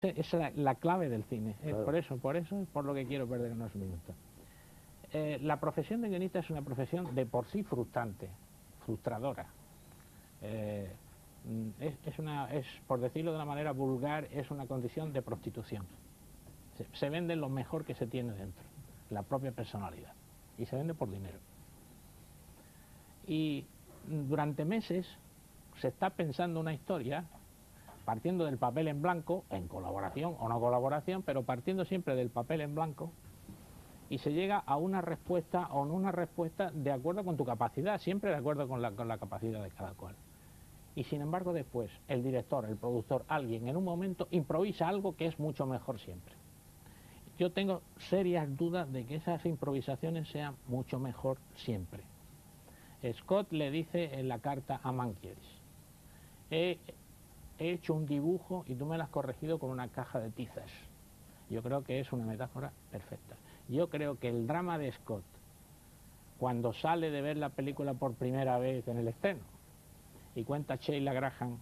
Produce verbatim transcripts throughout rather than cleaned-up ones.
es la, la clave del cine. Claro. Es por eso, por eso es por lo que quiero perder unos minutos. Eh, la profesión de guionista es una profesión de por sí frustrante, frustradora. Eh, es, es una, es, por decirlo de una manera vulgar, es una condición de prostitución. Se, se vende lo mejor que se tiene dentro, la propia personalidad, y se vende por dinero. Y durante meses se está pensando una historia partiendo del papel en blanco, en colaboración o no colaboración, pero partiendo siempre del papel en blanco, y se llega a una respuesta o no una respuesta de acuerdo con tu capacidad, siempre de acuerdo con la, con la capacidad de cada cual. Y sin embargo después el director, el productor, alguien en un momento improvisa algo que es mucho mejor siempre. Yo tengo serias dudas de que esas improvisaciones sean mucho mejor siempre. Scott le dice en la carta a Mankiewicz: he, he hecho un dibujo y tú me lo has corregido con una caja de tizas. Yo creo que es una metáfora perfecta. Yo creo que el drama de Scott, cuando sale de ver la película por primera vez en el estreno y cuenta Sheila Graham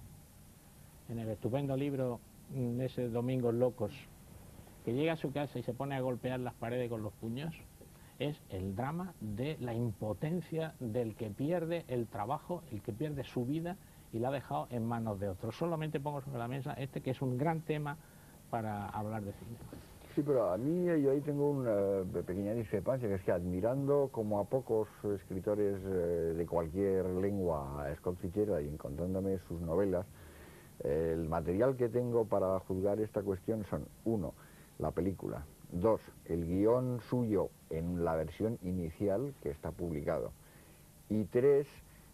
en el estupendo libro de ese Domingos Locos, que llega a su casa y se pone a golpear las paredes con los puños, es el drama de la impotencia del que pierde el trabajo, el que pierde su vida y la ha dejado en manos de otros. Solamente pongo sobre la mesa este, que es un gran tema para hablar de cine. Sí, pero a mí yo ahí tengo una pequeña discrepancia, que es que admirando como a pocos escritores eh, de cualquier lengua a Scott Fitzgerald y encontrándome sus novelas, eh, el material que tengo para juzgar esta cuestión son, uno, la película, dos, el guión suyo en la versión inicial que está publicado, y tres,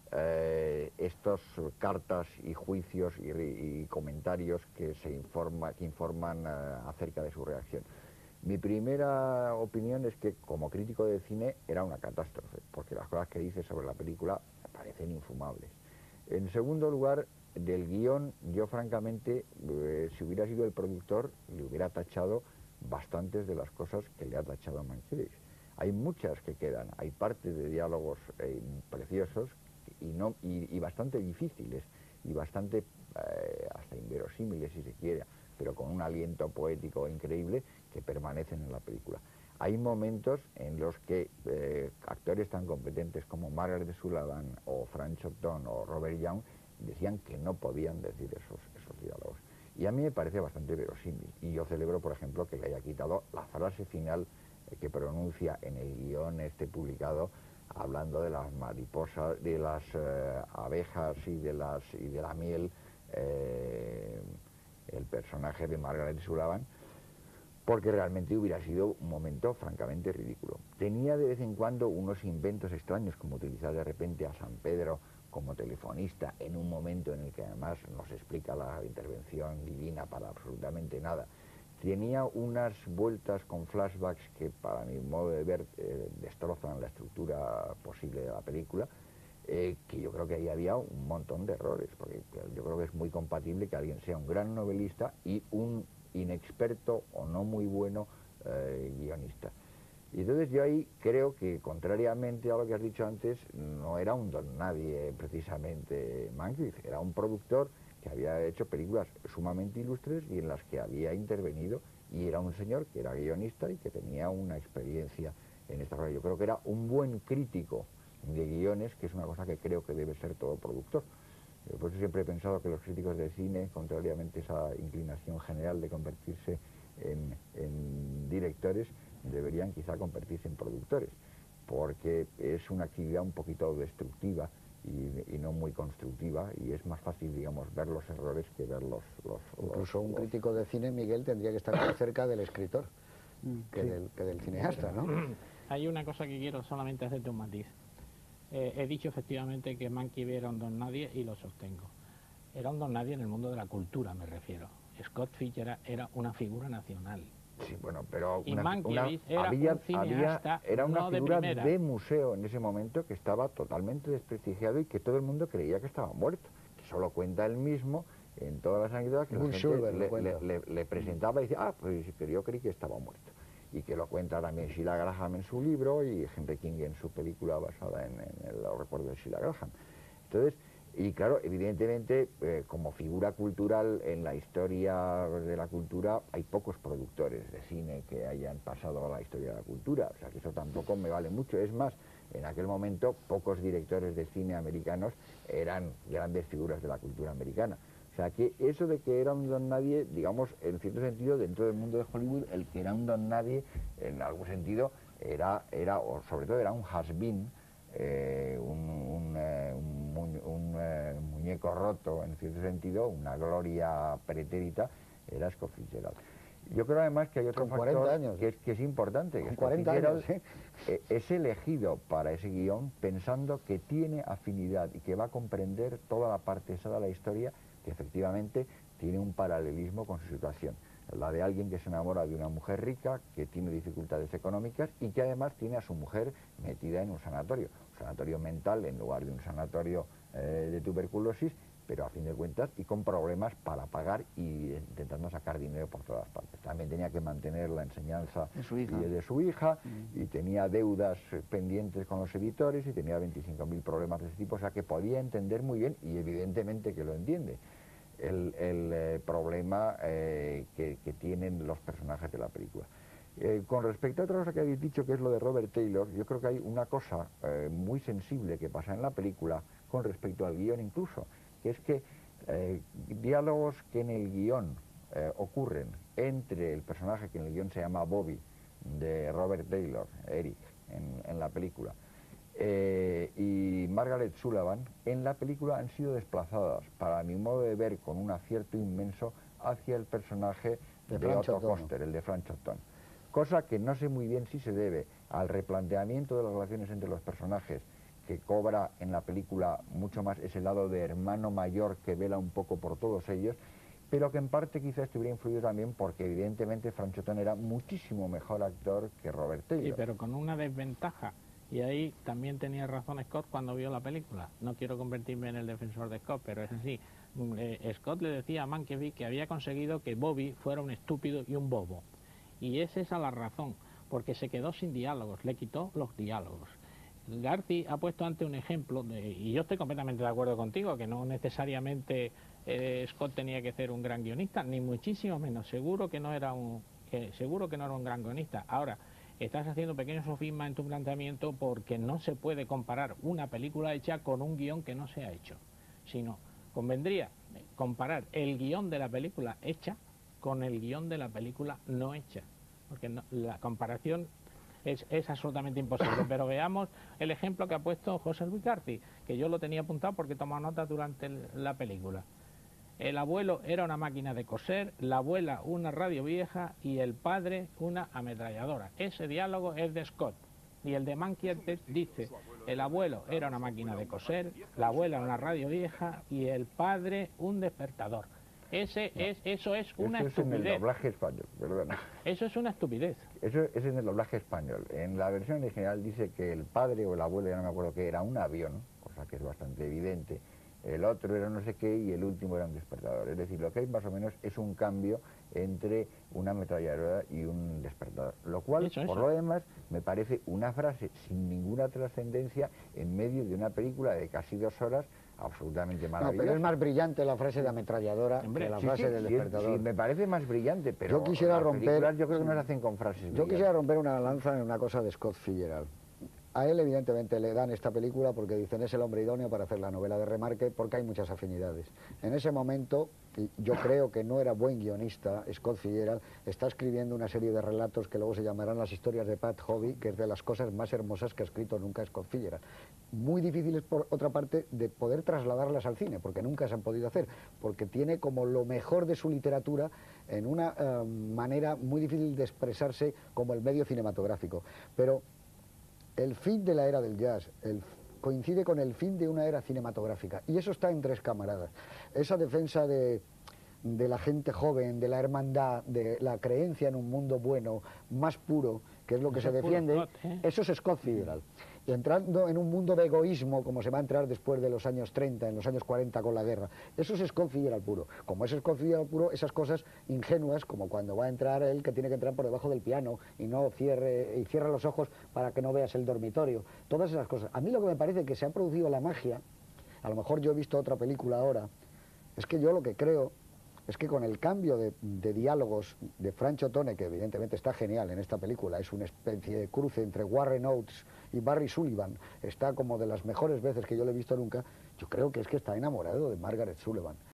eh, estas cartas y juicios y, y comentarios que se informa, que informan eh, acerca de su reacción. Mi primera opinión es que como crítico de cine era una catástrofe, porque las cosas que dice sobre la película me parecen infumables. En segundo lugar, del guión, yo francamente, eh, si hubiera sido el productor, le hubiera tachado bastantes de las cosas que le ha tachado a Mankiewicz. Hay muchas que quedan, hay partes de diálogos eh, preciosos y, no, y, y bastante difíciles y bastante eh, hasta inverosímiles si se quiere, pero con un aliento poético increíble que permanecen en la película. Hay momentos en los que eh, actores tan competentes como Margaret Sullavan o Frank Chocton o Robert Young decían que no podían decir esos, esos diálogos. Y a mí me parece bastante verosímil. Y yo celebro, por ejemplo, que le haya quitado la frase final eh, que pronuncia en el guión este publicado, hablando de las mariposas, de las eh, abejas y de, las, y de la miel, eh, el personaje de Margaret Sullavan, porque realmente hubiera sido un momento francamente ridículo. Tenía de vez en cuando unos inventos extraños, como utilizar de repente a San Pedro como telefonista en un momento en el que además nos explica la intervención divina para absolutamente nada. Tenía unas vueltas con flashbacks que, para mi modo de ver, eh, destrozan la estructura posible de la película, eh, que yo creo que ahí había un montón de errores, porque yo creo que es muy compatible que alguien sea un gran novelista y un inexperto o no muy bueno eh, guionista. Y entonces yo ahí creo que, contrariamente a lo que has dicho antes, no era un don nadie precisamente Mankiewicz, era un productor que había hecho películas sumamente ilustres y en las que había intervenido, y era un señor que era guionista y que tenía una experiencia en esta cosa. Yo creo que era un buen crítico de guiones, que es una cosa que creo que debe ser todo productor. Por eso siempre he pensado que los críticos de cine, contrariamente a esa inclinación general de convertirse en, en directores, deberían quizá convertirse en productores, porque es una actividad un poquito destructiva y, y no muy constructiva, y es más fácil, digamos, ver los errores que ver los... los Incluso los, un los... crítico de cine, Miguel, tendría que estar más cerca del escritor que, sí. del, que del cineasta, ¿no? Hay una cosa que quiero solamente hacerte un matiz. Eh, he dicho efectivamente que Mankiewicz era un don nadie y lo sostengo. Era un don nadie en el mundo de la cultura, me refiero. Scott Fitzgerald era una figura nacional. Sí, bueno, pero y una, Mankiewicz una, era había, un cineasta había, era una no figura de, de museo en ese momento que estaba totalmente desprestigiado y que todo el mundo creía que estaba muerto. Que solo cuenta él mismo en todas las anécdotas que Bull la gente Schulberg le, lo le, le, le presentaba y decía, ah, pues pero yo creí que estaba muerto. Y que lo cuenta también Sheila Graham en su libro y Henry King en su película basada en, en el recuerdo de Sheila Graham. Entonces, Y claro, evidentemente, eh, como figura cultural en la historia de la cultura, hay pocos productores de cine que hayan pasado a la historia de la cultura. O sea, que eso tampoco me vale mucho. Es más, en aquel momento, pocos directores de cine americanos eran grandes figuras de la cultura americana. O sea, que eso de que era un don nadie, digamos, en cierto sentido, dentro del mundo de Hollywood, el que era un don nadie, en algún sentido, era, era o sobre todo era un has-been, eh, un, un, eh, un, mu un eh, muñeco roto, en cierto sentido, una gloria pretérita, era Scott Fitzgerald. Yo creo además que hay otro Con cuarenta factor años. que es, que es importante, que Con Scott cuarenta Fitzgerald años, ¿sí? eh, es elegido para ese guión pensando que tiene afinidad y que va a comprender toda la parte esa de la historia que efectivamente tiene un paralelismo con su situación. La de alguien que se enamora de una mujer rica, que tiene dificultades económicas y que además tiene a su mujer metida en un sanatorio. Un sanatorio mental en lugar de un sanatorio eh, de tuberculosis, pero a fin de cuentas y con problemas para pagar y intentando sacar dinero por todas partes. También tenía que mantener la enseñanza de su hija, y de su hija mm. y tenía deudas pendientes con los editores y tenía veinticinco mil problemas de ese tipo, o sea que podía entender muy bien y evidentemente que lo entiende el, el eh, problema eh, que, que tienen los personajes de la película. Eh, con respecto a otra cosa que habéis dicho, que es lo de Robert Taylor, yo creo que hay una cosa eh, muy sensible que pasa en la película con respecto al guión incluso, que es que eh, diálogos que en el guión eh, ocurren entre el personaje que en el guión se llama Bobby, de Robert Taylor, Eric, en, en la película, eh, y Margaret Sullivan, en la película han sido desplazadas, para mi modo de ver, con un acierto inmenso, hacia el personaje de, de Otto Koster, el de Frank Houghton. Cosa que no sé muy bien si se debe al replanteamiento de las relaciones entre los personajes, que cobra en la película mucho más ese lado de hermano mayor que vela un poco por todos ellos, pero que en parte quizá estuviera influido también porque evidentemente Frank Houghton era muchísimo mejor actor que Robert Taylor. Sí, pero con una desventaja, y ahí también tenía razón Scott cuando vio la película. No quiero convertirme en el defensor de Scott, pero es así. Eh, Scott le decía a Mankiewicz que había conseguido que Bobby fuera un estúpido y un bobo. Y es esa la razón, porque se quedó sin diálogos, le quitó los diálogos. Garci ha puesto ante un ejemplo, de, y yo estoy completamente de acuerdo contigo, que no necesariamente eh, Scott tenía que ser un gran guionista, ni muchísimo menos, seguro que no era un, que, seguro que no era un gran guionista. Ahora, estás haciendo pequeños sofismas en tu planteamiento porque no se puede comparar una película hecha con un guión que no se ha hecho, sino convendría comparar el guión de la película hecha con el guión de la película no hecha, porque no, la comparación es, es absolutamente imposible. Pero veamos el ejemplo que ha puesto José Luis Garci, que yo lo tenía apuntado porque tomaba nota durante el, la película. El abuelo era una máquina de coser, la abuela una radio vieja y el padre una ametralladora. Ese diálogo es de Scott. Y el de Mankiewicz dice, el abuelo era una máquina de coser, la abuela una radio vieja y el padre un despertador. Ese no, es, eso es una eso estupidez. Es en el doblaje español, perdona. Eso es una estupidez. Eso es en el doblaje español. En la versión original dice que el padre o el abuelo, ya no me acuerdo qué, era un avión, cosa que es bastante evidente. El otro era no sé qué y el último era un despertador. Es decir, lo que hay más o menos es un cambio entre una ametralladora y un despertador. Lo cual, eso, por eso. lo demás, me parece una frase sin ninguna trascendencia en medio de una película de casi dos horas absolutamente maravillosa. No, pero es más brillante la frase de ametralladora Hombre, que la sí, frase sí, del sí, despertador. Sí, me parece más brillante, pero yo quisiera romper, yo creo que no se hacen con frases Yo brillantes. quisiera romper una lanza en una cosa de Scott Fitzgerald. A él evidentemente le dan esta película porque dicen es el hombre idóneo para hacer la novela de Remarque porque hay muchas afinidades. En ese momento, yo creo que no era buen guionista, Scott Fitzgerald está escribiendo una serie de relatos que luego se llamarán las historias de Pat Hobby, que es de las cosas más hermosas que ha escrito nunca Scott Fitzgerald. Muy difíciles por otra parte de poder trasladarlas al cine, porque nunca se han podido hacer, porque tiene como lo mejor de su literatura en una uh, manera muy difícil de expresarse como el medio cinematográfico. Pero el fin de la era del jazz el, coincide con el fin de una era cinematográfica, y eso está en Tres Camaradas. Esa defensa de, de la gente joven, de la hermandad, de la creencia en un mundo bueno, más puro, que es lo que eso se defiende, Scott, ¿eh? Eso es Scott Fitzgerald. Y entrando en un mundo de egoísmo, como se va a entrar después de los años treinta, en los años cuarenta con la guerra, eso es Scott Fitzgerald puro. Como es Scott Fitzgerald puro, esas cosas ingenuas, como cuando va a entrar él, que tiene que entrar por debajo del piano y no cierre, y cierra los ojos para que no veas el dormitorio, todas esas cosas. A mí lo que me parece que se ha producido la magia A lo mejor yo he visto otra película ahora. Es que yo lo que creo es que con el cambio de, de diálogos de Francho Tone, que evidentemente está genial en esta película, es una especie de cruce entre Warren Oates y Barry Sullivan, está como de las mejores veces que yo le he visto nunca, yo creo que es que está enamorado de Margaret Sullivan.